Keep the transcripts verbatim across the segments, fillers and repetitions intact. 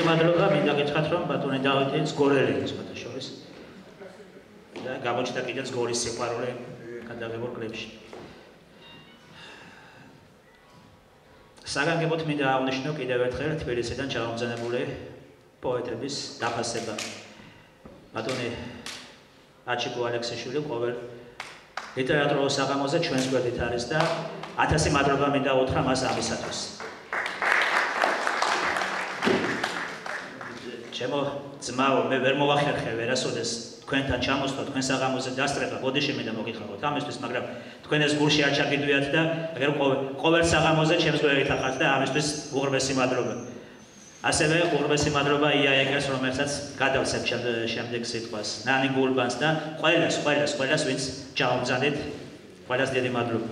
მადლობა, მინდა გითხრათ, რომ ბატონი დავითიც გორელი ის შორის. და გამოჩნდა კიდეც გორის სიყვარული გადაღებულ კლიპში. საგანგებოდ მინდა აღნიშნო კიდევ ერთხელ თბილისიდან ჩამომზადებული პოეტების დაფასება. ბატონი აჩიკო ალექსიშვილი ყოველ ლიტერატურულ საღამოზე ჩვენს გვერდით არის და ათასი მადლობა მინდა უთხრა მას ამისათვის. ჩემო ძმაო, მე ვერ მოვახერხე ვერასოდეს თქვენთან ჩამოსვლა, თქვენ საღამოზე დასწრება, ბოდიში მინდა მოგიხაროთ ამისთვის, მაგრამ თქვენ ეს გულში არ ჩაგიდვიათ და აგერ ყოველ საღამოზე ჩემს გვერდით ახართ და ამისთვის უღრმესი მადლობა. ასევე უღრმესი მადლობა იაეკერს, რომელსაც გადავცემ შემდეგ სიტყვას, ნანი გულბანს და ყველას, ყველას, ყველას, ვინც ჩამომზადეთ, ყველას დიდი მადლობა.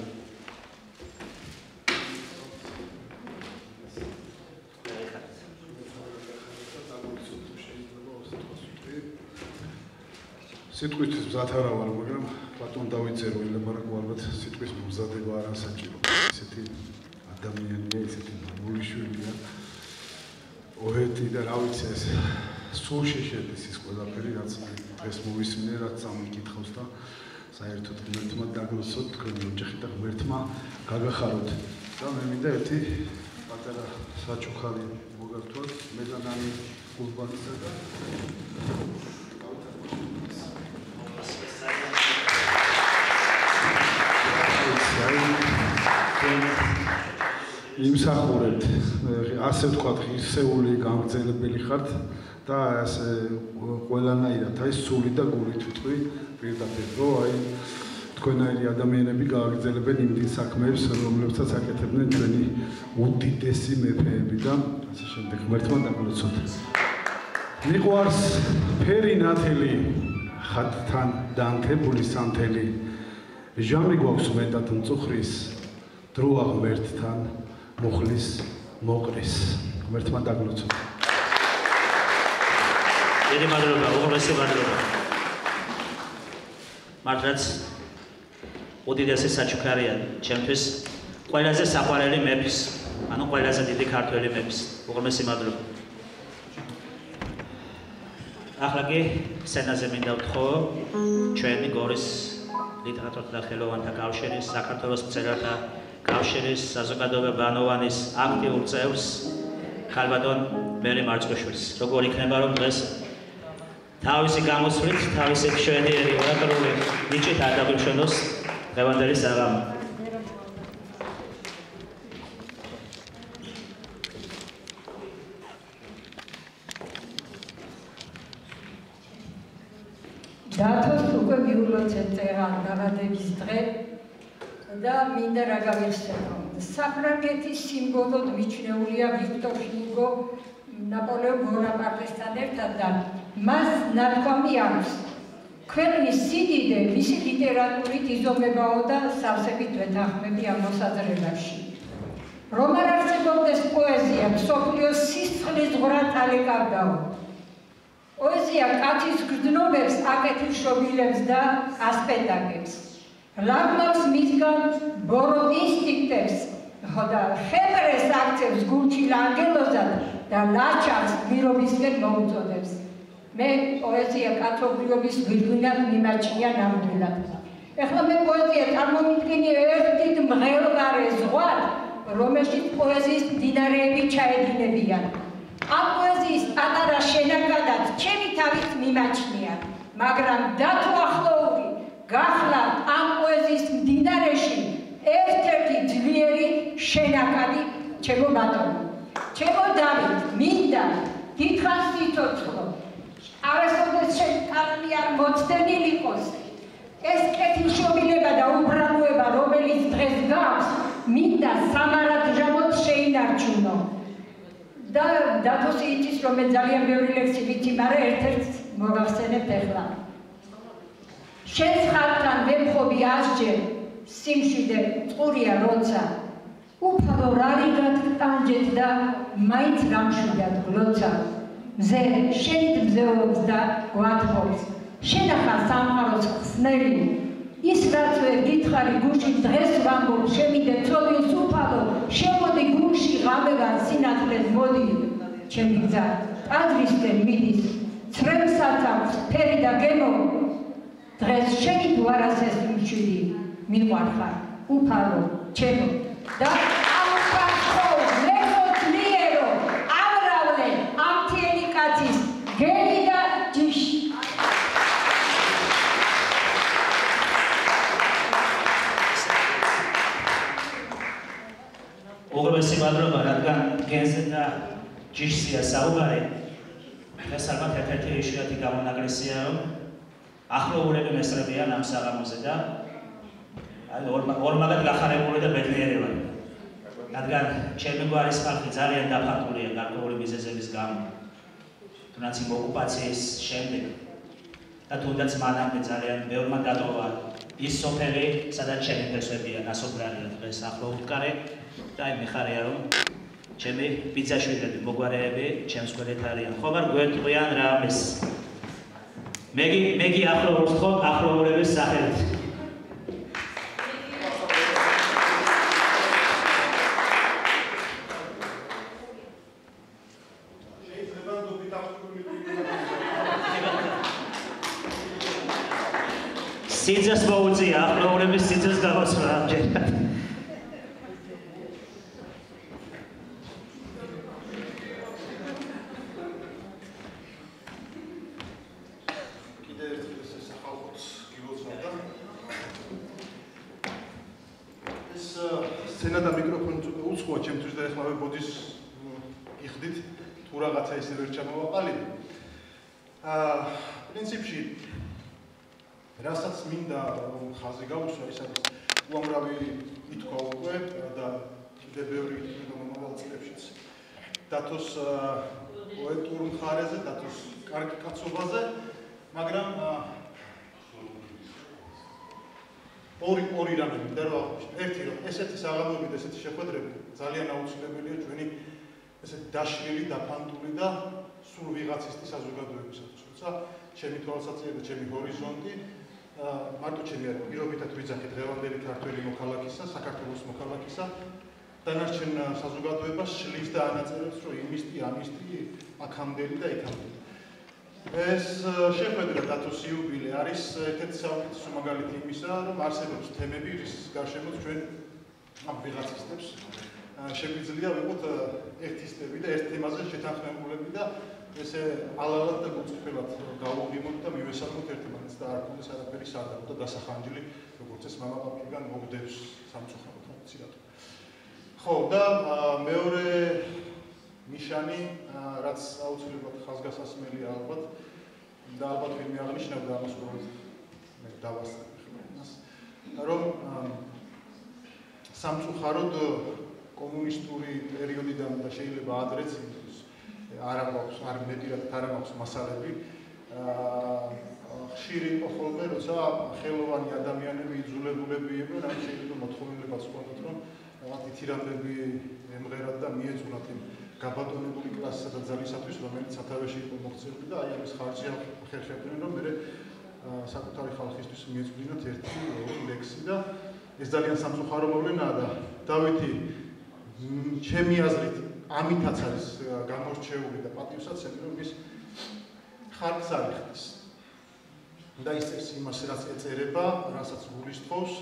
სიტყვის მზად არა ვარ, მაგრამ ბატონ დავითზე რო ელაპარაკო, ალბათ სიტყვის მზადება არ ასაჭირო. ესეთი ადამიანია, ესეთი მამულიშვილია. ოეთი და რა ვიცი ეს სულ შეშედის ის ყველაფერი, რაც დღეს მოვისმინე, რაც წამიკითხავს და საერთოდ ღმერთმა დაგლოცოთ, თქვენი ოჯახი და ღმერთმა გაგახაროთ. და მე მინდა ერთი პატარა საჩუქარი მოგართვათ, მე და ნანი გულბანისა და იმსახურეთ, ასე ვთქვათ, ღირსეული გამგრძელებელი ხართ და ასე ყველანაირად აი სული და გულით ვიტყვი პირდაპირ, რომ აი თქვენაირი ადამიანები გააგრძელებენ იმდენ საქმეებს, რომლებსაც აკეთებდნენ ჩვენი უდიდესი მეფეები და ასე შემდეგ. ღმერთმა დაგლოცოთ. მიყვარს ფერი ნათელი, ხატთან დანთებული სანთელი. ჟამი გვაქვს მეტად მწუხრის, დროა ღმერთთან მოხლის მოყრის. ღმერთმა დაგლოცოთ. დიდი მადლობა, უღრმესი მადლობა. მართლაც უდიდესი საჩუქარია ჩემთვის ყველაზე საყვარელი მეფის, ანუ ყველაზე დიდი ქართველი მეფის. უღრმესი მადლობა. ახლა კი სცენაზე მინდა ვთხოვო ჩვენი გორის ლიტერატურათა და ხელოვანთა კავშირის, საქართველოს მწერალთა კავშირის, საზოგადოება ბანოვანის აქტიურ წევრს, ქალბატონ მერი მარწყიშვილს. როგორ იქნება, რომ დღეს თავისი გამოსვლით, თავისი მშვენიერი ორაკრული ნიჭით არ დაგვიმშვენოს დღევანდელი საღამო. დათოს უკვე მიულოცეთ წეღან დაბადების დღე და მინდა რა გავიხსენო. საფრანგეთის სიმბოლოდ მიჩნეულია ვიქტორ ჰიუგო ნაპოლეონ ბონაპარტესთან ერთად და მას ნათქვამი აქვს. ქვეყნის სიდიდე მისი ლიტერატურით იზომებაო და სავსებით ვეთანხმები ამ მოსაზრებაში. რომ არ არსებობდეს პოეზია, მსოფლიოს სისხლის ზღვრად ალეკავდაო. პოეზია კაცის გრძნობებს, აკეთილშობილებს და ასპეტაგებს. ლაგმავს მისგან ბოროტ ინსტინქტებს, და ხელრეს აქცევს გულში ლანგელოზად და ლაჩარს გმირობისკენ მოუწოდებს. მე პოეზია კაცობრიობის გვირგვინად მიმაჩნია ნამდვილად. ეხლა მე პოეზია წარმომიდგენია ერთ დიდ მღელვარე ზღვად, რომელშიც პოეზიის მდინარეები ჩაედინებიან. ამ პოეზიის პატარა შენაკადად ჩემი თავით მიმაჩნია, მაგრამ დათო ახლოური გახლავთ ამ პოეზიის მდინარეში ერთ-ერთი ძლიერი შენაკადი ჩემო ბატონო. ჩემო დავით, მინდა დიდხანს სიცოცხლო, არასოდეს შენ კალმი არ მოცდენილიყოს. ეს კეთილშობილება და უბრალოება, რომელიც დღეს გაქვს, მინდა სამარადჟამოდ შეინარჩუნო. და დათოსი იცის, რომ მე ძალიან ბევრი ლექსი ვიცი, მაგრამ ერთ-ერთს მოგახსენებთ ეხლა. შენს ხალხთან ვემხობი ასჯერ, სიმშვიდე წყურია როცა, უფალო რარიგად ტანჯეთ და მაინც გამშვიდად გლოცა. მზე შენით მზეობს და გვათხოვს, შენახა სამყაროს ხსნელი, ის რაც ვერ გითხარი გულში დღეს ვამბობ, შემიდე ცოდის უფალო, შემოდი გულში ღამევან სინათლეს მოდი ჩემი გზა. ტაძრისკენ მიდის ცრემსაც აქვს ფერი და გემო დღეს შენი თუ არას ეს მშვიდი მიყვარხარ უფალო ჩემო და ამხარხო ლეგოთლიერო ამრავლე ამთიელი კაცის გელი და ჯიში უღრმესი მადლობა რადგან გენზე და ჯიშია საუბარი ეს ალბათ ერთ-ერთი იშვიათი გამონაკლისია რომ ახლოურები მესწრებიან ამ საღამოზე და ორმაგად გახარებული და ბედნიერი ვარ რადგან ჩემი გვარის ხალხი ძალიან დაფარულია გარკვეული მიზეზების გამო თუნდაც იმ ოკუპაციის შემდეგ და თუნდაც მანამდე ძალიან ბევრმა დატოვა ის სოფელი სადაც ჩემი ფესვებია ნასოფლარია დღეს ახლო უტკარე და აი მიხარია რომ ჩემი ბიძაშვილები მოგვარეები ჩემს გვერდით არიან ხო არ გვერდყვიან რამეს მეგი მეგი ახლოურს ხო ახლოურების სახელით სიძეს მოუწია ახლოურების სიძეს გავასვა ამჯერად სცენა და მიკროფონი უცხოა ჩემთვის და ეხლა ვებოდის იხდით თუ რაღაცა ისე ვერ ჩამოვაყალიბე. აა პრინციპში რასაც მინდა ხაზი გაუსვა ის არის უამრავი ითქვა უკვე და კიდევ ბევრი ითქვა მომავალ წლებშიც დათოს პოეტურ მხარეზე, დათოს კარგი კაცობაზე, მაგრამ ორი ორი რამე მინდა რომ აღვნიშნო. ერთი რომ ესეთი საღამოები და ესეთი შეხვედრები ძალიან აუცილებელია ჩვენი ესეთი დაშლილი, დაფანტული და სულ ვიღაცისთვის საზოგადოებისათვის. როცა ჩემი თვალსაჩინო და ჩემი ჰორიზონტი მარტო ჩემი არ პირობითად ვიძახი დღევანდელი ქართველი მოქალაქისა, საქართველოს მოქალაქისა დანარჩენ საზოგადოებას შლის და ანაწერებს რომ იმისტი, ამისტი, აქამდელი და იქამდელი. ეს შეხვედრა დათოს იუბილე არის ერთ-ერთი საუკეთესო მაგალითი იმისა, რომ არსებობს თემები, რის გარშემოც ჩვენ ამ ვიღაცისთვის შეგვიძლია ვიყოთ ერთისტები და ერთ თემაზე შეთანხმებულები და ესე ალალად და გულწრფელად გავუღიმოთ და მივესალმოთ ერთმანეთს და არ ქონდეს არაფერი სადავო და დასახანჯილი, როგორც ეს მამაპაპიდან მოგდებს სამწუხაროდ აცილად. ხო, და მეორე ნიშანი, რაც აუცილებლად ხაზგასასმელია ალბათ და ალბათ ვინმე აღნიშნავდა ამას უბრალოდ მე დავასწრებ იმას, რომ სამწუხაროდ კომუნისტური პერიოდიდან და შეიძლება ადრეც არ აქვს, არ მეტად არ აქვს მასალები. ხშირი იყო ხოლმე, როცა ხელოვანი ადამიანები იძულებულები იყვნენ, ან შეიძლება მოთხოვნილებაც ჰქონდათ, რომ რაღაც ითირამები ემღერათ და მიეძღვნათ იმ გაბატონებული კლასისა და ძალისათვის, რომელიც სათავეში იყო მოქცეული და აი ამის ხარჯი ახერხებდნენ, რომ მე საკუთარი ხალხისთვის მიეძღვნათ ერთი ლექსი და ეს ძალიან სამწუხარო მოვლენაა და დავითი ჩემი აზრით ამითაც არის გამორჩეული და პატივსაცემი, რომ ის ხალხს არ იხდის. და ისწრებს იმას, რაც ეწერება, რასაც გულისხმობს.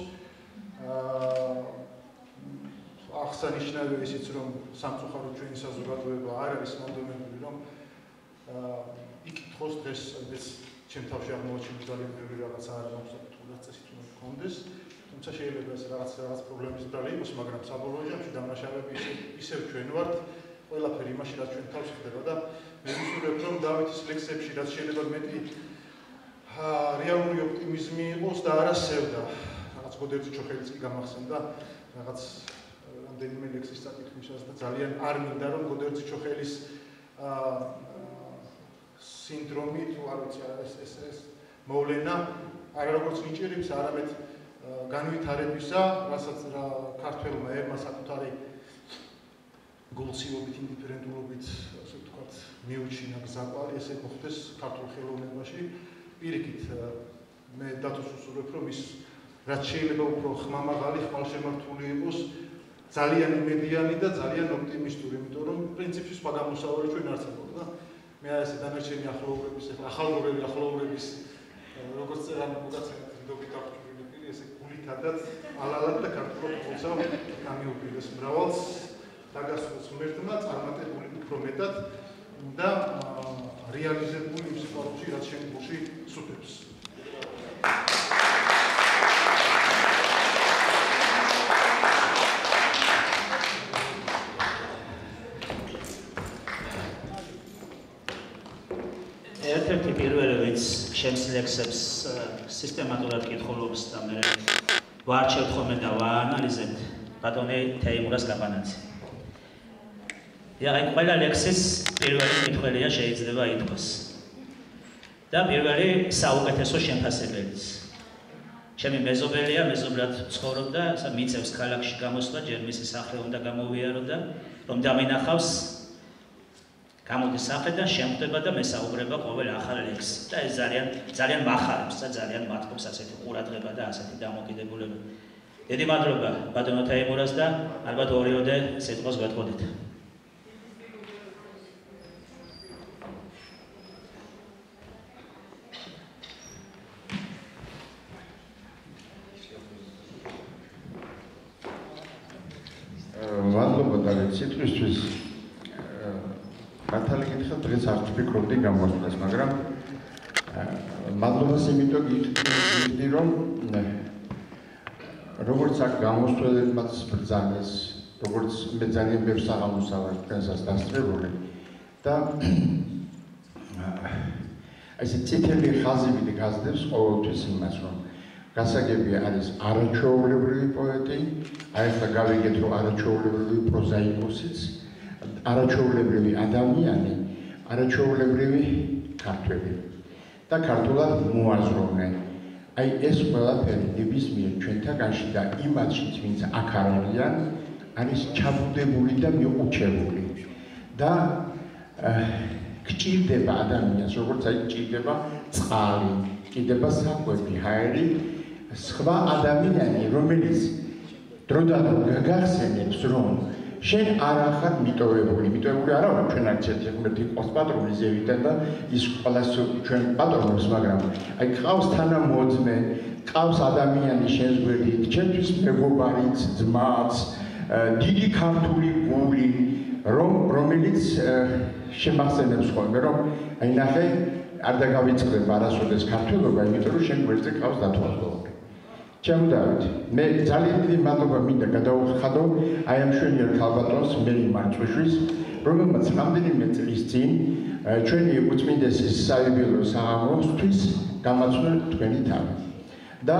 აღსანიშნავია ისიც, რომ სამწუხაროდ ჩვენი საზოგადოება არ არის მომდომებული, რომ იკითხოს დღეს, ეს ჩემ თავში აღმოაჩინე ძალიან ბევრი რაღაცა არ მაქვს საკუთარ წესით უნდა გქონდეს. თუმცა შეიძლება ეს რაღაც რაღაც პრობლემის ბრალი იყოს, მაგრამ საბოლოო ჯამში დამნაშავეები ისევ ჩვენ ვართ, ყველაფერი იმაში, რაც ჩვენ თავში ხდება და მე ვისურვებ, რომ დავითის ლექსებში, რაც შეიძლება მეტი რეალური ოპტიმიზმი იყოს და არა სევდა. რაღაც გოდერძი ჩოხელიც კი გამახსენდა, რაღაც რამდენიმე ლექსის საკითხისას და ძალიან არ მინდა, რომ გოდერძი ჩოხელის სინდრომი თუ არ ვიცი ეს ეს ეს მოვლენა არა როგორც ნიჭიერების, არამედ განვითარებისა, რასაც ქართველმა ერმა საკუთარი გულსიობით, ინდიფერენტულობით, ასე ვთქვათ, მიუჩინა გზაკვარი, ესე მოხდეს ქართულ ხელოვნებაში. პირიქით, მე დათოს უსურვებ, რომ ის რაც შეიძლება უფრო ხმამაღალი, ხმალშემართული იყოს, ძალიან იმედიანი და ძალიან ოპტიმისტური, იმიტომ რომ პრინციპში სხვა გამოსავალი ჩვენ არც აქვს და მე არა ეს დანარჩენი ახლოურების, ახალგორები ახლოურების როგორც წერან მოგაცემთ ნდობით აღჭურვილი პირი, ესე გულითადაც ალალად და ქართულად თუმცა გამიუპირეს მრავალს დაგასვეს ღმერთმა წარმატებული უფრო მეტად და რეალიზებული იმ სიტუაციაში, რაც შენ გულში სუფევს. ერთ-ერთი პირველი ვინც ჩემს ლექსებს სისტემატურად კითხულობს და მე ვარჩევთ ხოლმე და ვაანალიზებთ ბატონი თეიმურას გაბანაძე. აი ყველა ლექსის პირველი კითხვია შეიძლება ითქვას. და პირველი საუკეთესო შემფასებელიც. ჩემი მეზობელია, მეზობლად ცხოვრობ და მიწევს ქალაქში გამოსვლა, ჯერ მისი სახლი უნდა გამოვიარო და რომ დამინახავს გამოდის სახლიდან შემხვდება და მესაუბრება ყოველ ახალ ლექსს. და ეს ძალიან ძალიან მახარებს და ძალიან მათქობს ასეთი ყურადღება და ასეთი დამოკიდებულება. დიდი მადლობა ბატონო თეიმურას და ალბათ ორიოდე სიტყვას გვეტყოდით. მადლობა დავით სიტყვისთვის. მართალი გითხრათ, დღეს არ ვფიქრობდი გამოსვლას, მაგრამ მადლობას იმიტომ გიხდი, რომ როგორც აქ გამოსვლებმაც ბრძანეს, როგორც მე ძალიან ბევრ საღამოს ავარ თქვენსაც დასწრებული და ეს წითელი ხაზივით გაზდებს ყოველთვის იმას, რომ გასაგებია არის არაჩვეულებრივი პოეტი, აი ახლა გავიგეთ, რომ არაჩვეულებრივი პროზაიკოსიც, არაჩვეულებრივი ადამიანი, არაჩვეულებრივი ქართველი და ქართულად მოაზროვნე. აი ეს ყველაფერი ნებისმიერ ჩვენთაგანში და იმათშიც, ვინც აქ არ არიან, არის ჩაბუდებული და მიუყუჩებული. და გჭირდება ადამიანს, როგორც აი გჭირდება წყალი, გჭირდება საკვები, ჰაერი, სხვა ადამიანი, რომელიც დროდადრო გაგახსენებს, რომ შენ არ ახარ მიტოვებული, მიტოვებული არა ვარ, ჩვენ არც ერთი ღმერთი ყავს პატრონი ზევიდან და ის ყველას ჩვენ პატრონობს, მაგრამ აი ყავს თანამოძმე, ყავს ადამიანი შენს გვერდით, ჩემთვის მეგობარიც, ძმაც, დიდი ქართული გული, რომ რომელიც შემახსენებს ხოლმე, რომ აი ნახე, არ დაგავიწყდება არასოდეს ქართველობა, იმიტომ რომ შენ გვერდზე ყავს დათვალიერებული. ჩემ დავით, მე ძალიან დიდი მადლობა მინდა გადაუხადო აი ამ შვენიერ ქალბატონს მერი მარწუშვის, რომელმაც რამდენიმე წლის წინ ჩვენი უწმინდესის საიუბილეო საღამოსთვის გამაცნო თქვენი თავი. და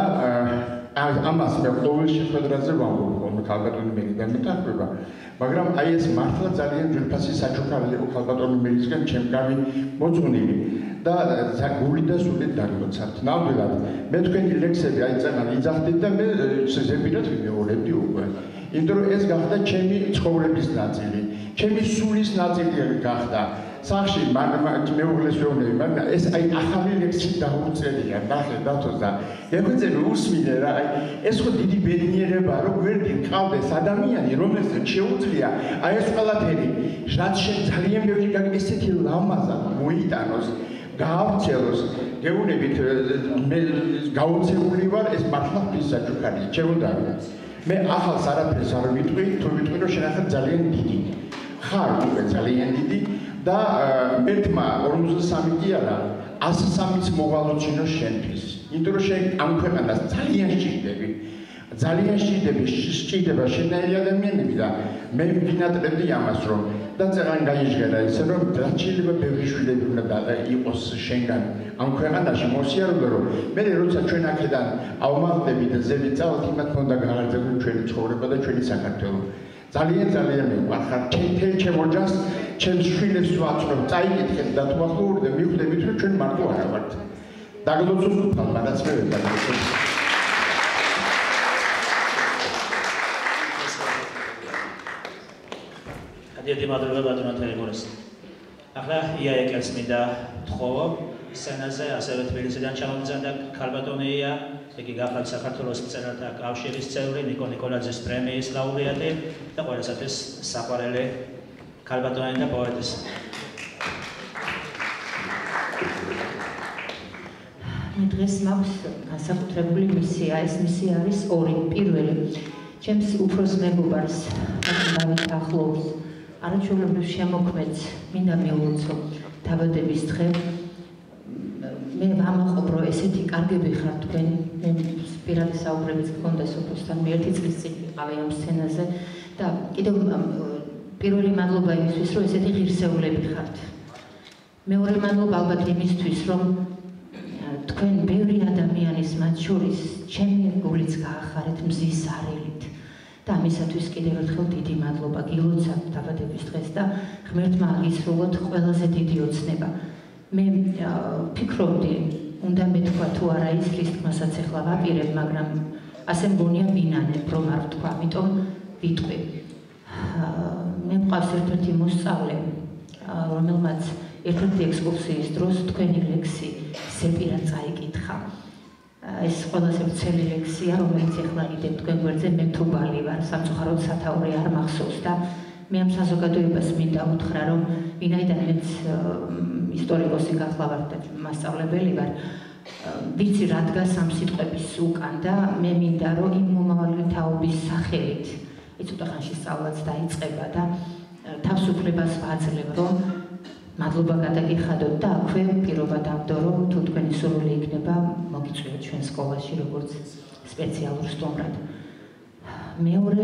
ამას მე ყოველ შეხვედრაზე ვამბობ, ხოლმე ქალბატონი მერი დამეთანხმება, მაგრამ აი ეს მართლა ძალიან ძვირფასი საჩუქარი იყო ქალბატონი მერისგან ჩემგანი მოძღვნილი. და გული და სულით დაგლოცავთ. ნამდვილად, მე თქვენი ლექსები აი წენა იძახდით და მე ზებირად ვიმეორებდი უკვე. იმიტომ რომ ეს გახდა ჩემი ცხოვრების ნაწილი, ჩემი სულის ნაწილი გახდა. სახში მეუღლეს ვეუბნები, მაგრამ ეს აი ახალი ლექსი დაუწერია, ნახე დათოს და ეგვიწევი უსმინე რა, აი ეს ხო დიდი ბედნიერება, რომ გვერდით ყავდეს ადამიანი, რომელსაც შეუძლია აი ეს ყველაფერი, რაც შენ ძალიან ბევრი ესეთი ლამაზა მოიტანოს. გაავრცელოს, გეუბნებით, მე გაუცებული ვარ, ეს მართლა ფისაჩუქარია, ჩემუდავი. მე ახალს არაფერს არ ვიტყვი, თუ ვიტყვი, რომ შენ ახლა ძალიან დიდი. ხარ უკვე ძალიან დიდი და ერთმა ორმოცდასამი კი არა, ასი სამიც მოვალოჩინო შენთვის. იმიტომ რომ შენ ამ ქვეყანას ძალიან სჭირდები. ძალიან სჭირდები, სჭირდება შენაირი ადამიანები და მე ვინატრებდი ამას, რომ და წერან გაიჟღერა ისე რომ შეიძლება ბევრი შვილები უნდა იყოს შენგან ამ ქვეყანაში მოსიარულე რომ მე როცა ჩვენ აქედან ავმაღლდები და ზევით წავალთ იმათ უნდა გააგრძელოთ ჩვენი ცხოვრება და ჩვენი საქართველო ძალიან ძალიან მივყვარხარ თელ ჩემ ოჯახს ჩემს შვილებს ვაწვევ წაიკითხეთ და თუ ახლოურდე მივხვდებით რომ ჩვენ მარტო არა ვართ დაგლოცოთ უფალმა რაც მე ვეძახით დიდი მადლობა ბატონო თეიმურას. ახლა ია ეკელს მინდა თხოვო სცენაზე, ასევე თბილისიდან ჩამომძანდა ქალბატონია, იგი გახლავთ საქართველოს მწერალთა კავშირის წევრი, ნიკო ნიკოლაძის პრემიის ლაურეატი და ყველასათვის საყვარელი ქალბატონი და პოეტის. მე დღეს მაქვს განსაკუთრებული მისია, ეს მისია არის ორი. პირველი, ჩემს უფროს მეგობარს, დავით ახლოვს, არაჩვეულებრივ შემოქმედს მინდა მივულოცო დაბადების დღე. მე ვამაყობ, რომ ესეთი კარგები ხართ თქვენ, მე პირადი საუბრებიც გქონდა სოფოსთან, მე ერთი წლის წინ ვიყავი ამ სცენაზე და კიდევ პირველი მადლობა იმისთვის, რომ ესეთი ღირსეულები ხართ. მეორე მადლობა ალბათ იმისთვის, რომ თქვენ ბევრი ადამიანის მათ შორის ჩემი გულიც გაახარეთ მზის არელით. და ამისათვის კიდევ ერთხელ დიდი მადლობა გილოცავთ დაბადების დღეს და ღმერთმა აგისრულოთ ყველაზე დიდი ოცნება. მე ფიქრობდი, უნდა მეთქვა თუ არა ის რის თქმასაც ახლა ვაპირებ, მაგრამ ასე მგონია ვინანებ, რომ არ ვთქვა, ამიტომ ვიტყვი. მე მყავს ერთ-ერთი მოსწავლე, რომელმაც ერთ-ერთი ექსკურსიის დროს თქვენი ლექსი სეპირად წაიკითხა. ეს ყველაზე ვრცელი ლექსია, რომელიც ახლა კიდევ თქვენ გვერდზე მე თუბალი ვარ, სამწუხაროდ სათაური არ მახსოვს და მე ამ საზოგადოებას მინდა უთხრა, რომ ვინაიდან მეც ისტორიკოსი გახლა ვარ და მასწავლებელი ვარ, ვიცი რა დგას ამ სიტყვების უკან და მე მინდა, რომ იმ მომავალი თაობის სახელით ცოტა ხანში სწავლაც დაიწყება და თავს უფლებას ვაძლევ, რომ მადლობა გადაგიხადოთ და აქვე პირობა დავდო, რომ თუ თქვენი სურვილი იქნება, მოგიწვიოთ ჩვენ სკოლაში როგორც სპეციალურ სტუმრად. მეორე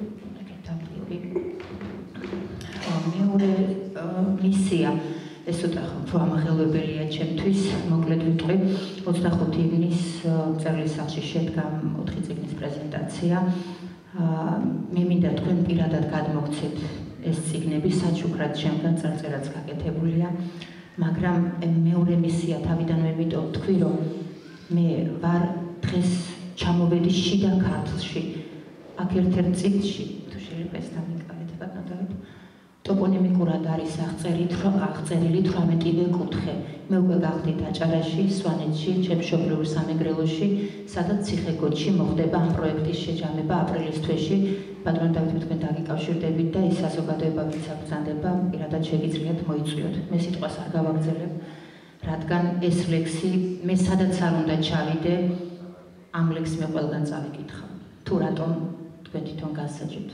მეორე მისია ეს ცოტა უფრო ამაღელვებელია ჩემთვის, მოკლედ ვიტყვი, ოცდახუთი ივნის მწერლის სახლში შედგა ოთხი წიგნის პრეზენტაცია. მე მინდა თქვენ პირადად გადმოგცეთ ეს წიგნები, საჩუქრად ჩემგან წარწერაც გაკეთებულია, მაგრამ მეორე მისია თავიდანვე ვიტყვი თქვი, რომ მე ვარ დღეს ჩამოვედი შიდა ქართლში, აქ ერთ-ერთ წიგნში, თუ შეიძლება ეს დამიკავეთ, ბატონო დავით, ტოპონიმიკურად არის აღწერილი თვრამეტივე კუთხე. მე უკვე გავხდით აჭარაში, სვანეთში, ჩემშობლიურ სამეგრელოში, სადაც ციხე-გოდში მოხდება ამ პროექტის შეჯამება აპრილის თვეში. ბატონო დავით, მე თქვენ დაგიკავშირდებით და ის საზოგადოება, ვინც აგზანდება, პირადად შეგიძლიათ მოიწვიოთ. მე სიტყვას არ გავაგზელებ, რადგან ეს ლექსი მე სადაც არ უნდა ჩავიდე, ამ ლექსს მე ყველგან წავიკითხავ. თუ რატომ თქვენ თვითონ გასაჯეთ.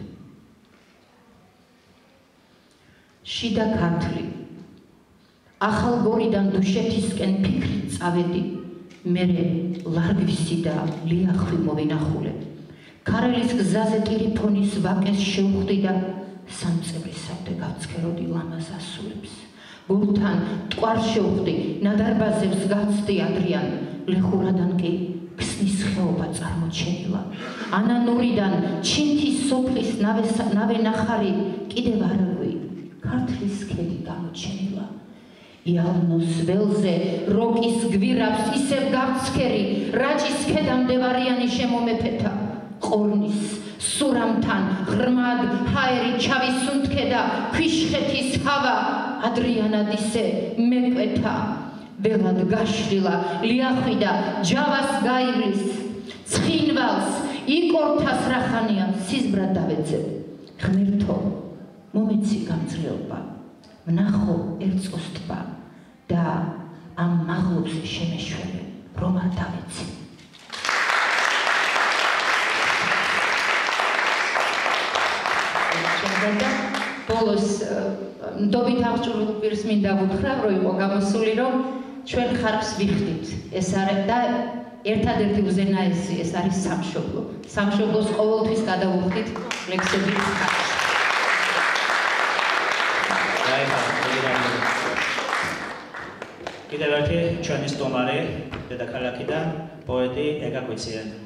შიდა ქართლი. ახალგორიდან დუშეთისკენ ფიქრით წავედი, მერე ლარგვისი და ლიახვი მოვინახულე. ქარელის გზაზე ტირიფონის ვაკეს შევხვდი და სამწევრისავდე გავცქეროდი ლამაზ ასულებს. გულთან მტკვარ შევხვდი, ნადარბაზებს გავცდი ადრიან, ლეხურადან კი ქსნის ხეობა წარმოჩენილა. ანანურიდან ჩინთის სოფლის ნავე ნახარი კიდევ არაგვი, ქართლის ქედი გამოჩენილა. იალნოს ველზე როკის გვირაბს ისევ გავცქერი, რაჭის ქედამდე ვარიანი შემომეფეთა. ყორნის სურამთან ღრმად ჰაერი ჩავისუნთქე და ქვიშხეთის ჰავა ადრიანად ისე მეკვეთა. ველად გაშლილა ლიახვი და ჯავას გაივლის, ცხინვალს იკორთას რახანია სიზბრად დავეცებ. ღმერთო, მომეცი გამძლეობა, ვნახო ერწყოს ტბა და ამ მაღლობს შემეშველი, რომ არ დავეცი. და ბოლოს ნდობით აღჭურვილ პირს მინდა ვუთხრა, რომ იყო გამოსული, რომ ჩვენ ხარბს ვიხდით. ეს არის და ერთადერთი უზენაესი ეს არის სამშობლო. სამშობლოს ყოველთვის გადავუხდით ლექსებით. კიდევ ერთი ჩვენი სტუმარი, დედაქალაქიდან პოეტი ეგა კვიციანი.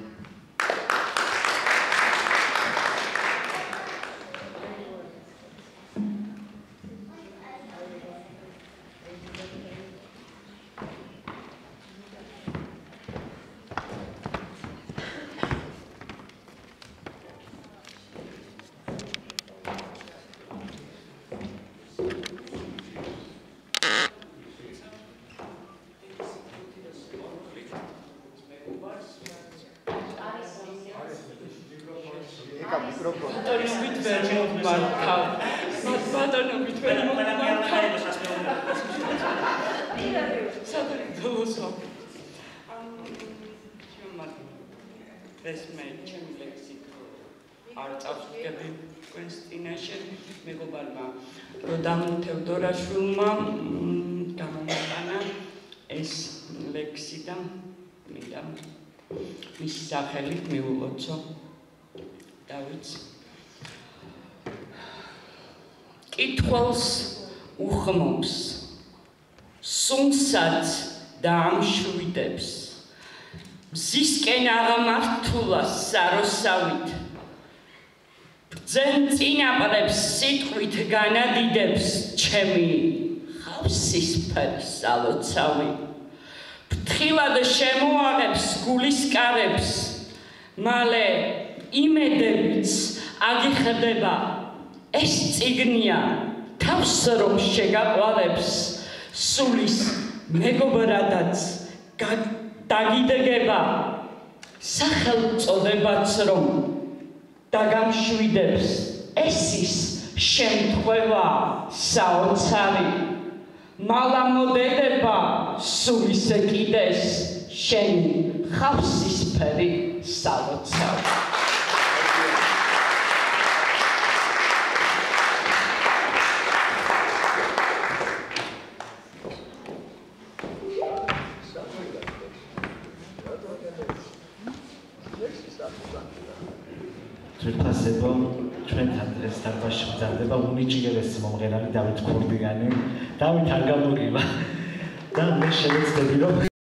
დღეს მე ჩემი ლექსიკო არ წავსდგები თქვენს წინაშე მეგობარმა როდამ თევდორაშვილმა გამომატანა ეს ლექსი და მინდა მისი სახელით მიულოცო დავით კითხულს უხმობს სუნსაც და ამშვიდებს მზისკენ აღამართულა საროსავით ბრძენ წინაპრებს სიტყვით განადიდებს ჩემი ხავსისფერი სალოცავი ფრთხილად შემოაღებს გულის კარებს მალე იმედებიც აგიხდება ეს წიგნია თავს რომ შეგაყვავებს სულის მეგობრადაც დაგიდეგება სახელწოდებაც რომ დაგამშვიდებს ეს ის შემთხვევა საოცარი მალამოდედება სულის ეკიდეს შენი ხავსისფერი სალოცავი თვითფასებო ჩვენთან დღეს დარბაზში მზადდება უნიჭიერესი მომღერალი დავით ქურდიანი დავით არ გამოგივა და მე შევეცდები რომ